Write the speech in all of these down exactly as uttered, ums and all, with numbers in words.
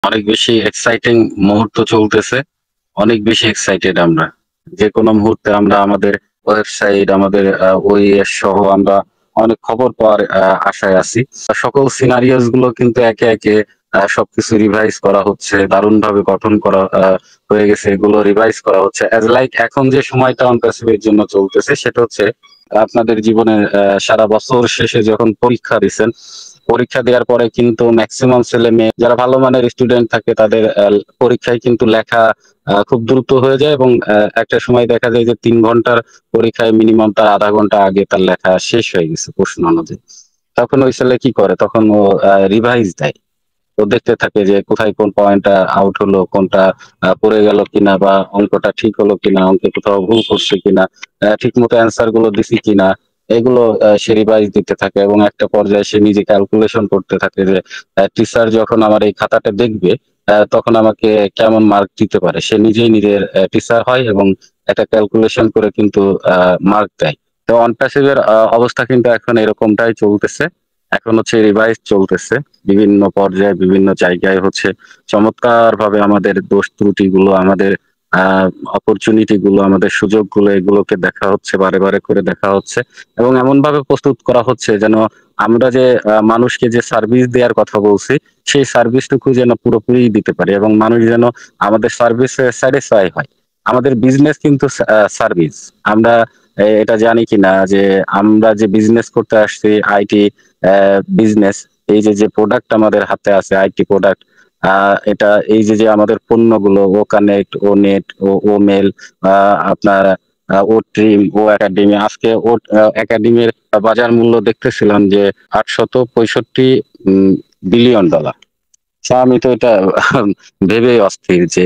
অনেক বেশি এক্সাইটিং মুহূর্ত চলতেছে। অনেক বেশি এক্সাইটেড আমরা। যেকোনো মুহূর্তে আমরা আমাদের ওয়েবসাইট, আমাদের আ ওএস সহ আমরা অনেক খবর পাওয়ার আ আশায় আছি। সকল সিনারিওস গুলো কিন্তু একে, একে আ সবকিছু রিভাইজ করা হচ্ছে। দারুণভাবে গঠন করা আ হয়ে গেছে। এগুলো রিভাইজ করা হচ্ছে। অ্যাজ লাইক এখন যে সময়টা অন প্যাসিভ এর জন্য চলতেছে সেটা হচ্ছে আপনাদের জীবনের আ সারা বছর শেষে যখন পরীক্ষা দিছেন, পরীক্ষা দেওয়ার পরে কিন্তু মেক্সিমাম ছেলে-মেয়ে যারা ভালো মানের স্টুডেন্ট থাকে তাদের আ পরীক্ষায় কিন্তু লেখা আ খুব দ্রুত হয়ে যায় এবং আ একটা সময় দেখা যায় যে তিন ঘন্টার পরীক্ষায় মিনিমাম তার আধা ঘন্টা আগে তার লেখা শেষ হয়ে গেছে প্রশ্ন অনুযায়ী। তখন ওই ছেলে কি করে? তখন ও আ রিভাইজ দেয়। ও দেখতে থাকে যে কোথায় কোন পয়েন্টটা আউট হলো, কোনটা আ পড়ে গেল কিনা বা অঙ্কটা ঠিক হলো কিনা, অঙ্কে কোথাও ভুল করছে কিনা, আ ঠিকমতো অ্যান্সার গুলো দিছি কিনা, এগুলো আ সে রিভাইজ দিতে থাকে এবং একটা পর্যায়ে সে নিজে ক্যালকুলেশন করতে থাকে যে আ টিচার যখন আমার এই খাতাটা দেখবে আ তখন আমাকে কেমন মার্ক দিতে পারে। সে নিজেই নিজের অ্যা টিচার হয় এবং একটা ক্যালকুলেশন করে কিন্তু আ মার্ক দেয়। তো অন প্যাসিভ এর আ অবস্থা কিন্তু এখন এরকমটাই চলতেছে। এখন হচ্ছে রিভাইজ চলতেছে। বিভিন্ন পর্যায়ে বিভিন্ন জায়গায় হচ্ছে চমৎকারভাবে আমাদের দোষ ত্রুটিগুলো, আমাদের আ অপরচুনিটি গুলো, আমাদের সুযোগগুলো এগুলোকে দেখা হচ্ছে, বারে, বারে করে দেখা হচ্ছে এবং এমনভাবে প্রস্তুত করা হচ্ছে যেন আমরা যে আ মানুষকে যে সার্ভিস দেয়ার কথা বলছি, সেই সার্ভিসটুকু যেন পুরোপুরি দিতে পারি এবং মানুষ যেন আমাদের সার্ভিসে স্যাটিসফাই হয়। আমাদের বিজনেস কিন্তু সা আ সার্ভিস। আমরা এ এটা জানি কিনা যে আমরা যে বিজনেস করতে আসছি আইটি অ্যা বিজনেস, এই যে, যে প্রোডাক্ট আমাদের হাতে আছে আইটি প্রোডাক্ট, আ এটা এই যে, যে আমাদের পণ্যগুলো ও কানেক্ট, ও নেট, ও ও মেইল, আ আপনার আ ও ট্রিম, ও একাডেমি। আজকে ও আ একাডেমির বাজার মূল্য দেখতেছিলাম যে আটশত পঁয়ষট্টি উম বিলিয়ন ডলার। সো আমি তো এটা ভেবেই অস্থির যে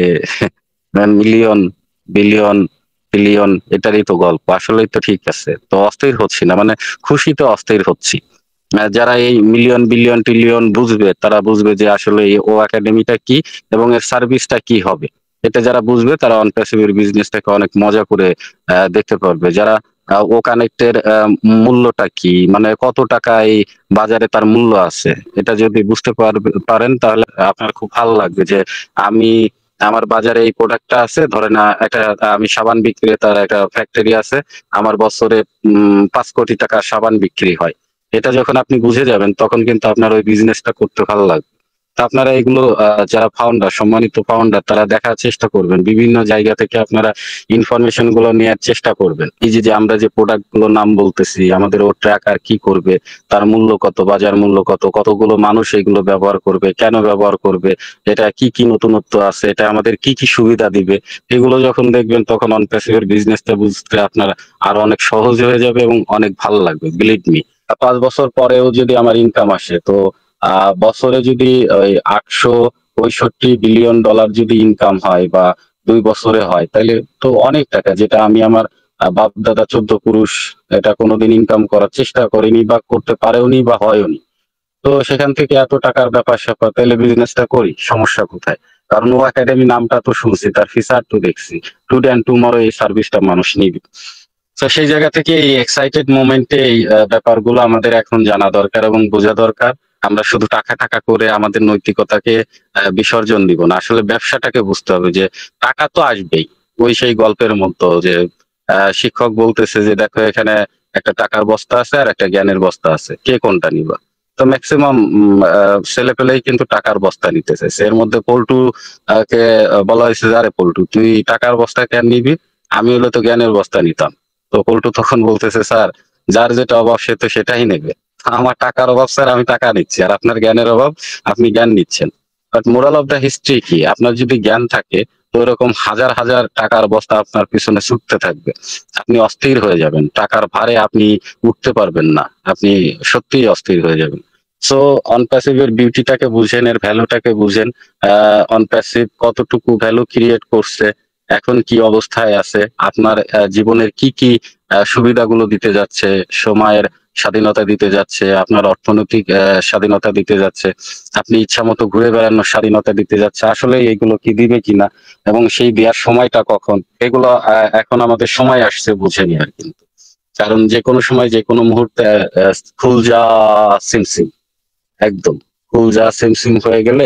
মিলিয়ন, বিলিয়ন, ট্রিলিয়ন এটারই তো গল্প। আসলেই তো ঠিক আছে। তো অস্থির হচ্ছি না। মানে খুশিতে অস্থির হচ্ছি। আ যারা এই মিলিয়ন, বিলিয়ন, ট্রিলিয়ন বুঝবে তারা বুঝবে যে আসলে এই ও একাডেমিটা কি এবং এর সার্ভিসটা কি হবে। এটা যারা বুঝবে তারা অন প্যাসিভ এর বিজনেসটাকে অনেক মজা করে আ দেখতে পারবে। যারা আ ও কানেক্ট এর আ মূল্যটা কি? মানে কত টাকা এই বাজারে তার মূল্য আছে। এটা যদি বুঝতে পারবে পারেন তাহলে আপনার খুব ভালো লাগবে যে আমি আমার বাজারে এই প্রোডাক্টটা আছে। ধরেন আ একটা আমি সাবান বিক্রেতার একটা ফ্যাক্টরি আছে। আমার বছরে উম পাঁচ কোটি টাকার সাবান বিক্রি হয়। এটা যখন আপনি বুঝে যাবেন তখন কিন্তু আপনার ওই বিজনেসটা করতে ভালো লাগবে। তো আপনারা এগুলো আ যারা ফাউন্ডার, সম্মানিত ফাউন্ডার তারা দেখার চেষ্টা করবেন। বিভিন্ন জায়গা থেকে আপনারা ইনফরমেশন গুলো নেয়ার চেষ্টা করবেন। এই যে, যে আমরা যে প্রোডাক্ট গুলোর নাম বলতেছি, আমাদের ও ট্র্যাকার কি করবে, তার মূল্য কত, বাজার মূল্য কত, কতগুলো মানুষ এগুলো ব্যবহার করবে, কেন ব্যবহার করবে, এটা কি, কি নতুনত্ব আছে, এটা আমাদের কি, কি সুবিধা দিবে। এগুলো যখন দেখবেন তখন অন প্যাসিভ এর বিজনেসটা বুঝতে আপনার আরো অনেক সহজ হয়ে যাবে এবং অনেক ভালো লাগবে। Believe me. আ পাঁচ বছর পরেও যদি আমার ইনকাম আসে তো আ বছরে যদি ওই আটশো পঁয়ষট্টি বিলিয়ন ডলার যদি ইনকাম হয় বা দুই বছরে হয় তাইলে তো অনেক টাকা, যেটা আমি আমার আ বাপ-দাদা চৌদ্দ পুরুষ এটা কোনদিন ইনকাম করার চেষ্টা করেনি বা করতে পারেওনি বা হয়ওনি। তো সেখান থেকে এত টাকার ব্যাপার-স্যাপার তাইলে বিজনেসটা করি। সমস্যা কোথায়? কারণ ও একাডেমি নামটা তো শুনছি, তার ফিচার তো দেখছি। টুডে অ্যান্ড টুমরো এই সার্ভিসটা মানুষ নিবে। তো সেই জায়গা থেকে এই এক্সাইটেড মোমেন্ট এ এই আ ব্যাপারগুলো আমাদের এখন জানা দরকার এবং বোঝা দরকার। আমরা শুধু টাকা, টাকা করে আমাদের নৈতিকতাকে আ বিসর্জন দিব না। আসলে ব্যবসাটাকে বুঝতে হবে যে টাকা তো আসবেই। ওই সেই গল্পের মতো যে আ শিক্ষক বলতেছে যে, "দেখো এখানে একটা টাকার বস্তা আছে আর একটা জ্ঞানের বস্তা আছে। কে কোনটা নিবা?" তো মেক্সিমাম উম আ ছেলেপেলেই কিন্তু টাকার বস্তা নিতে চাইছে। এর মধ্যে পল্টু আ কে বলা হয়েছে যে, "আরে পল্টু তুই টাকার বস্তা কেন নিবি? আমি হলে তো জ্ঞানের বস্তা নিতাম।" তো পল্টু তখন বলতেছে, "স্যার, যার যেটা অভাব সে তো সেটাই নেবে। আমার টাকার অভাব স্যার, আমি টাকা নিচ্ছি। আর আপনার জ্ঞানের অভাব, আপনি জ্ঞান নিচ্ছেন। But moral of the history কি? আপনার যদি জ্ঞান থাকে তো ওরকম হাজার, হাজার টাকার বস্তা আপনার পিছনে ছুটতে থাকবে। আপনি অস্থির হয়ে যাবেন। টাকার ভারে আপনি উঠতে পারবেন না। আপনি সত্যিই অস্থির হয়ে যাবেন। সো অন প্যাসিভ এর বিউটিটাকে বুঝেন, এর ভ্যালুটাকে বুঝেন। আ অন প্যাসিভ কতটুকু ভ্যালু ক্রিয়েট করছে, এখন কি অবস্থায় আছে, আপনার আ জীবনের কি, কি আ সুবিধাগুলো দিতে যাচ্ছে, সময়ের স্বাধীনতা দিতে যাচ্ছে, আপনার অর্থনৈতিক অ্যা স্বাধীনতা দিতে যাচ্ছে, আপনি ইচ্ছামত ঘুরে বেড়ানোর স্বাধীনতা দিতে যাচ্ছে। আসলে এগুলো কি দিবে কিনা এবং সেই দেয়ার সময়টা কখন? এগুলো আ এখন আমাদের সময় আসছে বুঝে নেয়ার কিন্তু। কারণ যেকোনো সময় যেকোনো মুহূর্তে অ্যা অ্যা খুলযা সিমসিম। একদম। খুলযা সিমসিম হয়ে গেলেই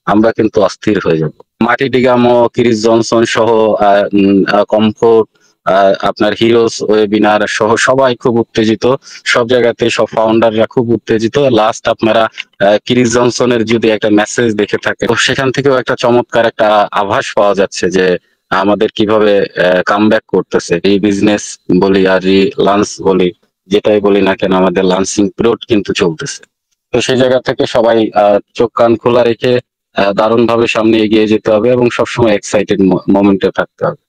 আমরা কিন্তু অস্থির হয়ে যাব। মাটি ডিগামো, ক্রিস জনসন সহ কমফোর্ট, আপনার হিরোস ওয়েবিনার সহ সবাই খুব উত্তেজিত। সব জায়গাতে সব ফাউন্ডাররা খুব উত্তেজিত। লাস্ট আপনারা আহ, ক্রিস জনসনের যদি একটা মেসেজ দেখে থাকে, তো সেখান থেকেও একটা চমৎকার একটা আভাস পাওয়া যাচ্ছে যে আমাদের কিভাবে কামব্যাক করতেছে। এই বিজনেস বলি আর লাঞ্চ বলি, যেটাই বলি না কেন, আমাদের লাঞ্চিং পিরিয়ড কিন্তু চলতেছে। তো সেই জায়গা থেকে সবাই আহ, চোখ কান খোলা রেখে দারুণ ভাবে সামনে এগিয়ে যেতে হবে এবং সবসময় এক্সাইটেড মোমেন্টে থাকতে হবে।